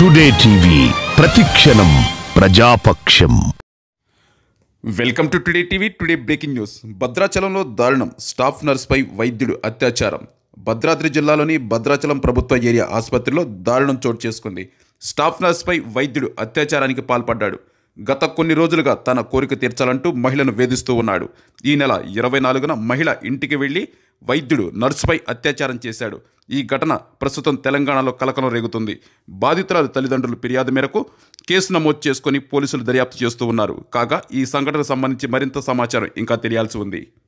Today TV ప్రతిక్షణం ప్రజాపక్షం. Welcome to today TV. Today breaking news. భద్రాచలంలో దారుణం. స్టాఫ్ నర్సుపై వైద్యుడు అత్యాచారం. భద్రాద్రి జిల్లాలోని భద్రాచలం ప్రభుత్వ ఏరియా ఆసుపత్రిలో దారుణం చోటు చేసుకుంది. స్టాఫ్ నర్సుపై వైద్యుడు అత్యాచారానికి పాల్పడ్డాడు. గత కొన్ని రోజులుగా తన కోరిక తీర్చాలంటూ మహిళను వేధిస్తూ ఉన్నాడు. ఈ నెల 24న మహిళ ఇంటికి వెళ్లి వైద్యుడు నర్సుపై అత్యాచారం చేశాడు. ఈ ఘటన ప్రస్తుతం తెలంగాణలో కలకలం రేగుతుంది. బాధితురాలు తల్లిదండ్రులు ఫిర్యాదు మేరకు కేసు నమోదు చేసుకుని పోలీసులు దర్యాప్తు చేస్తూ ఉన్నారు. కాగా ఈ సంఘటనకు సంబంధించి మరింత సమాచారం ఇంకా తెలియాల్సి ఉంది.